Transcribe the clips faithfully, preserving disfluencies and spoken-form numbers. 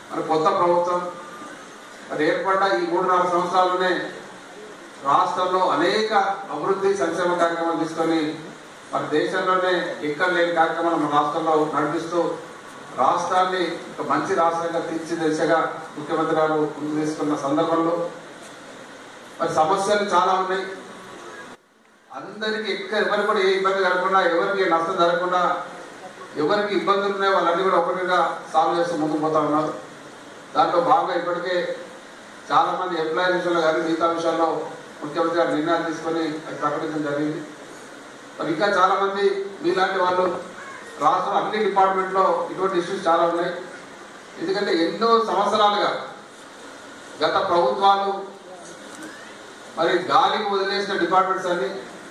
మరి కొత్త ప్రభుత్వం మరి ఏర్పడ్డ ఈ మూడు నాలుగు సంవత్సరాల్లోనే రాష్ట్రంలో అనేక అభివృద్ధి సంక్షేమ కార్యక్రమాలు తీసుకొని మరి దేశంలోనే ఎక్కడ లేని కార్యక్రమాలు మన రాష్ట్రంలో నడిపిస్తూ రాష్ట్రాన్ని ఒక మంచి రాష్ట్రంగా తీర్చిదిశగా ముఖ్యమంత్రి గారు ముందు తీసుకున్న సందర్భంలో మరి సమస్యలు చాలా ఉన్నాయి. అందరికీ ఎక్కడ ఎవరికి కూడా ఏ ఇబ్బంది జరగకుండా, ఎవరికి నష్టం జరగకుండా, ఎవరికి ఇబ్బందులు ఉన్నాయో వాళ్ళన్నీ కూడా ఒకటిగా సాల్వ్ చేస్తూ ముందుకు పోతా ఉన్నారు. దాంట్లో బాగా ఇప్పటికే చాలా మంది ఎంప్లాయీ విషయంలో కానీ మిగతా విషయాల్లో ముఖ్యమంత్రి గారు నిర్ణయాలు తీసుకొని అది ప్రకటించడం జరిగింది. మరి ఇంకా చాలా మంది మీలాంటి వాళ్ళు రాష్ట్రం అన్ని డిపార్ట్మెంట్లో ఇటువంటి ఇష్యూస్ చాలా ఉన్నాయి. ఎందుకంటే ఎన్నో సంవత్సరాలుగా గత ప్రభుత్వాలు మరి గాలికి వదిలేసిన డిపార్ట్మెంట్స్ అన్ని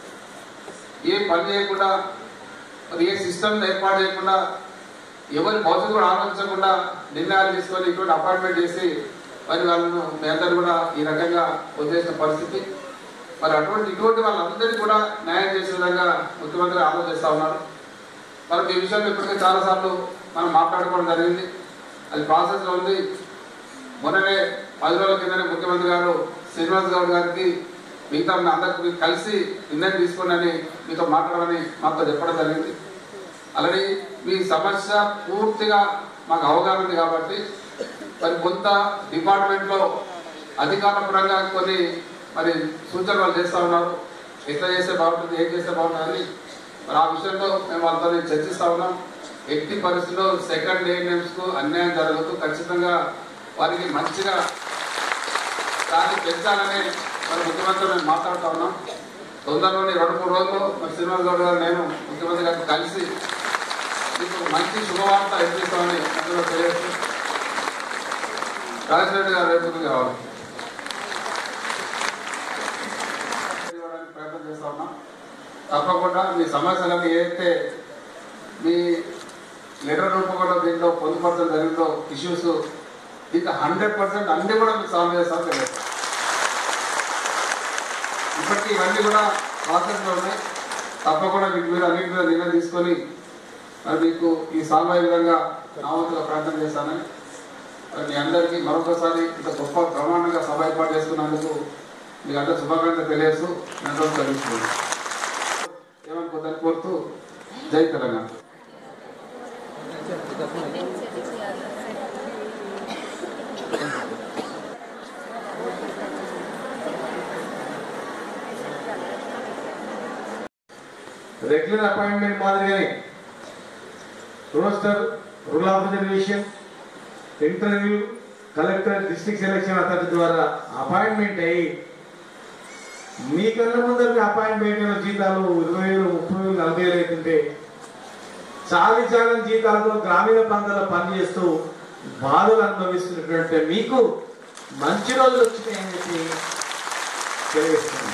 ఏం పని చేయకుండా, మరి ఏ సిస్టమ్ ఏర్పాటు చేయకుండా, ఎవరి భవిష్యత్తు కూడా ఆలోచించకుండా నిర్ణయాలు తీసుకొని ఇటువంటి అపాయింట్మెంట్ చేసి మరి వాళ్ళను మీ అందరూ కూడా ఈ రకంగా వదిలేసిన పరిస్థితి. మరి అటువంటి ఇటువంటి వాళ్ళందరినీ కూడా న్యాయం చేసే విధంగా ముఖ్యమంత్రి ఆలోచిస్తూ ఉన్నారు. మరి ఈ విషయంలో ఇప్పటికే చాలాసార్లు మనం మాట్లాడుకోవడం జరిగింది. అది ప్రాసెస్లో ఉంది. మొన్ననే పది రోజుల కిందనే ముఖ్యమంత్రి గారు శ్రీనివాస్ గౌడ్ గారికి మిగతా అందరికి కలిసి నిర్ణయం తీసుకోండి మీతో మాట్లాడమని మాతో చెప్పడం జరిగింది. అలాగే మీ సమస్య పూర్తిగా మాకు అవగాహన ఉంది కాబట్టి మరి కొంత డిపార్ట్మెంట్లో అధికార పరంగా కొన్ని మరి సూచనలు వాళ్ళు చేస్తూ ఉన్నారు. ఎట్లా చేస్తే బాగుంటుంది, ఏం చేస్తే బాగుంటుంది మరి ఆ విషయంలో మేము వాళ్ళతో చర్చిస్తూ ఉన్నాం. ఎట్టి పరిస్థితుల్లో సెకండ్ ఏఎన్ఎంస్కు అన్యాయం జరగదు, ఖచ్చితంగా వారికి మంచిగా దాన్ని పెంచాలని మరి ముఖ్యమంత్రి మేము మాట్లాడుతూ ఉన్నాం. తొందరలోనే రెండు మూడు రోజుల్లో మరి శ్రీనివాస్ గౌడ్ గారు నేను ముఖ్యమంత్రి గారిని కలిసి మీకు మంచి శుభవార్త ఇప్పిస్తామని అందులో తెలియజేస్తూ రాజశేఖర్ గారు రేపు కావాలి ప్రయత్నం చేస్తా ఉన్నాం. తప్పకుండా మీ సమస్యలకు ఏదైతే మీ లెటర్ రూపంలో దీంట్లో పొందుపరచడం జరిగిందో ఇష్యూస్ ఇంకా హండ్రెడ్ పర్సెంట్ అన్ని కూడా మీకు సాల్వ్ చేస్తామని తెలియదు. ఇప్పటికీ ఇవన్నీ కూడా ప్రాసెస్లో ఉన్నాయి. తప్పకుండా మీకు మీరు అన్నింటి మీద నిర్ణయం తీసుకొని మరి మీకు ఈ సాల్వ్ అయ్యే విధంగా నా వంతుగా ప్రయత్నం చేస్తానని మరి మీ అందరికీ మరొకసారి ఇంత గొప్ప బ్రహ్మాండంగా సభ ఏర్పాటు చేసుకున్నందుకు మీకు అందరూ శుభాకాంక్షలు తెలియజేస్తూ నేను తెలుసుకున్నాను. ఏమనుకోద్దని కోరుతూ జై తెలంగాణ. రెగ్యులర్ అపాయింట్మెంట్ మాదిరిగానే roster, rule of reservation, interview, collector, district selection authority ద్వారా అపాయింట్మెంట్ అయ్యి మీ కన్నా ముందరికి అపాయింట్మెంట్ జీతాలు ఇరవై వేలు, ముప్పై వేలు, నలభై వేలు అవుతుంటే చాలి చాలని జీతాలతో గ్రామీణ ప్రాంతాల్లో పనిచేస్తూ బాధలు అనుభవిస్తున్నటువంటి మీకు మంచి రోజులు వచ్చినాయని చెప్పి తెలియజేస్తున్నాను.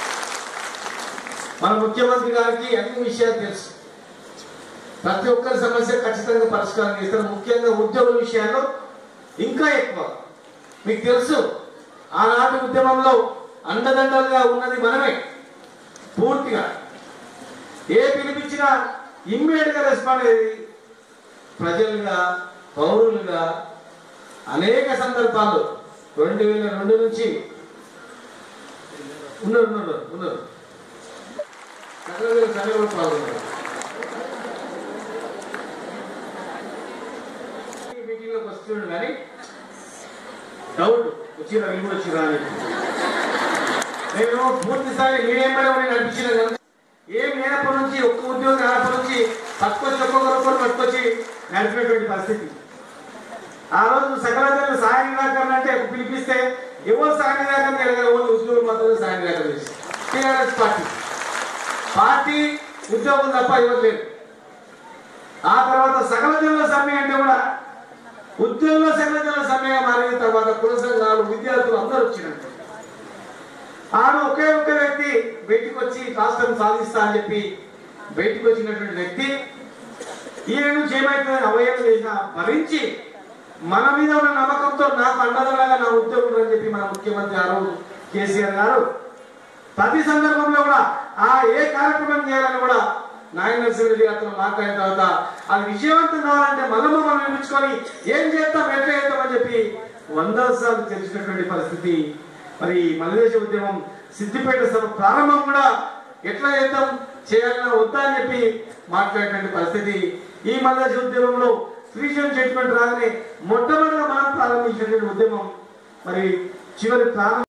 మన ముఖ్యమంత్రి గారికి అన్ని విషయాలు తెలుసు. ప్రతి ఒక్కరి సమస్య ఖచ్చితంగా పరిష్కారం చేస్తారు. ముఖ్యంగా ఉద్యోగుల విషయాల్లో ఇంకా ఎక్కువ. మీకు తెలుసు ఆనాటి ఉద్యమంలో అండదండలుగా ఉన్నది మనమే. పూర్తిగా ఏ పిలిపించినా ఇమ్మీడియట్గా రెస్పాండ్ అయ్యేది. ప్రజలుగా, పౌరులుగా అనేక సందర్భాల్లో రెండు వేల రెండు నుంచి ఉన్నారు ఉన్నారు ఉన్నారు సగలు పాల్గొన్నారు. మీటింగ్లోకి వస్తున్నాడు కానీ డౌట్ వచ్చిన వీళ్ళు వచ్చిరా అని నేను పూర్తి స్థాయి మీరేమో నడిపించిన ఏం లేనప్పటి నుంచి ఒక్క ఉద్యోగం రానప్పటి నుంచి పట్టుకొచ్చి ఒక్కొక్క రూపాయలు పట్టుకొచ్చి నడిపినటువంటి పరిస్థితి. ఆ రోజు సకల సహాయ నిరాకరణ అంటే పిలిపిస్తే ఎవరు సహాయ నిరాకరణ తెలియదు, ఎవరు ఉద్యోగులు మాత్రమే సహాయ నిరాకరణ చేస్తారు. టీఆర్ఎస్ పార్టీ పార్టీ ఉద్యోగం తప్ప ఇవ్వట్లేదు. ఆ తర్వాత సకల జనుల సమ్మె అంటే కూడా ఉద్యోగుల సకల జనుల సమ్మెగా మారిన తర్వాత కుల సంఘాలు, విద్యార్థులు అందరూ వచ్చినట్టు ఆడు ఒకే ఒకే వ్యక్తి బయటికి వచ్చి రాష్ట్రం సాధిస్తా అని చెప్పి బయటికి వచ్చినటువంటి వ్యక్తి ఈయన నుంచి ఏమైతే అవయవం చేసినా భరించి మన మీద ఉన్న నమ్మకంతో నాకు అండదండగా నా ఉద్యోగులు అని చెప్పి మన ముఖ్యమంత్రి గారు కేసీఆర్ గారు ప్రతి సందర్భంలో కూడా ఆ ఏ కార్యక్రమం చేయాలని కూడా నాయన నరసింహరెడ్డి గారితో మాట్లాడిన తర్వాత అది విజయవంతం కావాలంటే మళ్ళీ మనం నిర్మించుకొని ఏం చేస్తాం, ఎట్లా చేస్తామని చెప్పి వందల సార్లు తెలిసినటువంటి పరిస్థితి. మరి మల్లేశ ఉద్యమం సిద్దిపేట సభ ప్రారంభం కూడా ఎట్లా చేద్దాం చేయాలన్నా వద్దా అని చెప్పి మాట్లాడేటువంటి పరిస్థితి. ఈ మల్లేశ ఉద్యమంలో శ్రీశైలం జడ్జిమెంట్ రాగానే మొట్టమొదటిగా మనం ప్రారంభించినటువంటి ఉద్యమం మరి చివరి ప్రారంభం